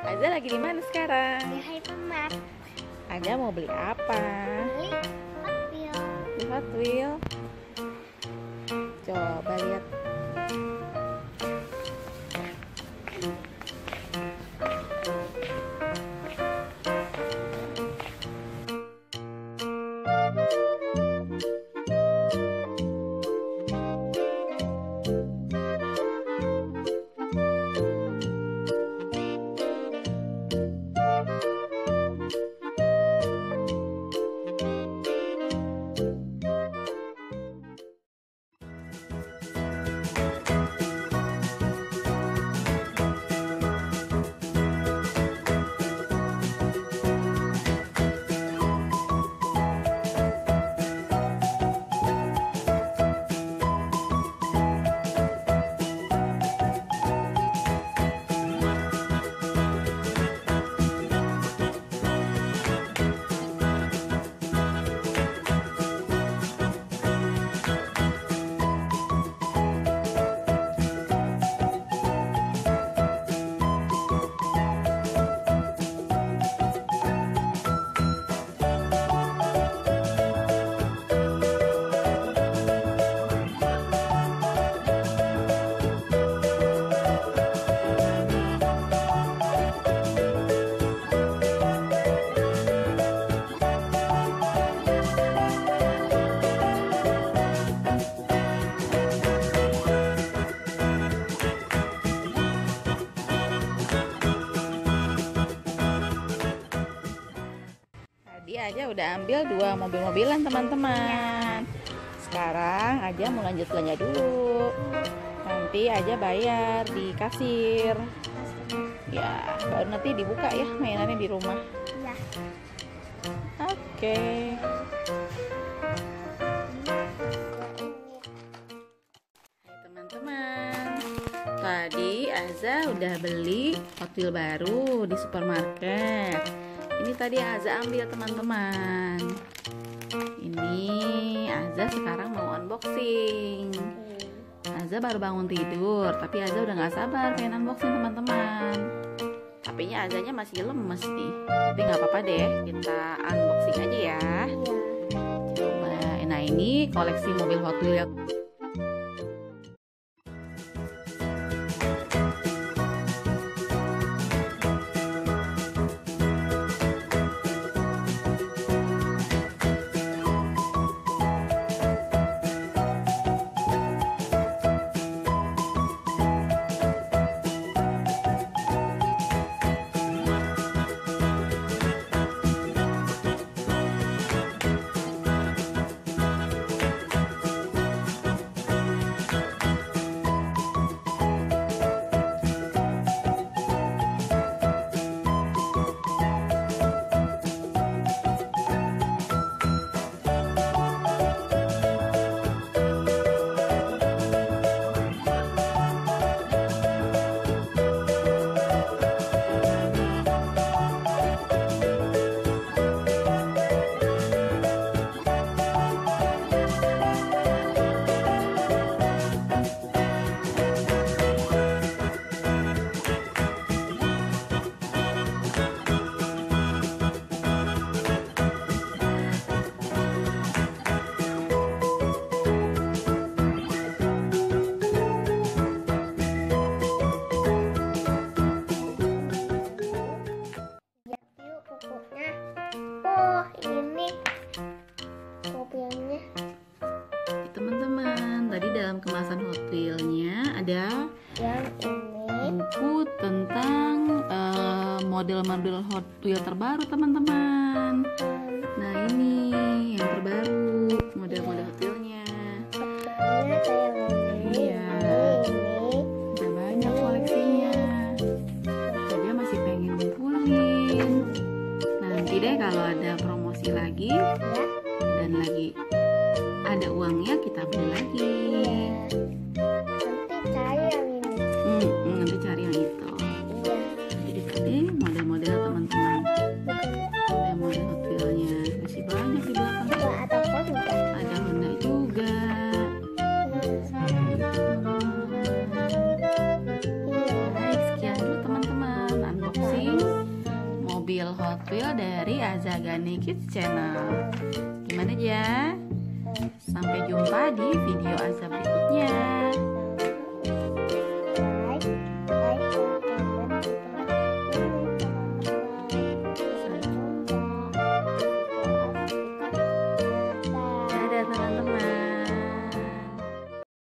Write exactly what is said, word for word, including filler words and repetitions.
Aza lagi di mana sekarang? Di hypermart. Aza mau beli apa? Beli Hot Wheels. Di Hot Wheels. Coba lihat. Tadi aja udah ambil dua mobil-mobilan teman-teman. Sekarang aja mau lanjut belanja dulu. Nanti aja bayar di kasir. Ya, baru nanti dibuka ya mainannya di rumah. Ya. Oke. Hai teman-teman. Tadi Aza udah beli Hot Wheels baru di supermarket. Ini tadi Aza ambil teman-teman. Ini Aza sekarang mau unboxing. Aza baru bangun tidur, tapi Aza udah gak sabar pengen unboxing teman-teman. Tapinya Azanya masih lemes nih. Tapi gak apa-apa deh, kita unboxing aja ya. Coba, nah ini koleksi mobil Hot Wheels. Teman-teman, tadi dalam kemasan Hot Wheels-nya ada yang ini buku tentang uh, model-model Hot Wheels terbaru teman-teman. Nah ini yang terbaru model-model Hot Wheels-nya. bentuknya kayak ini. Iya. Ini Udah banyak koleksinya. Dia masih pengen ngumpulin. Nanti deh kalau ada promosi lagi ya. dan lagi ada uangnya kita beli lagi. Nanti cari yang ini. Hmm, hmm, nanti cari yang itu. Iya. Jadi tadi model-model teman-teman. Bukan Ada model Hot Wheels-nya. Masih banyak di belakang. ada Honda. Ada Honda juga. Hot Wheels dari Azagani Kids Channel. Gimana ya? Sampai jumpa di video Azza berikutnya.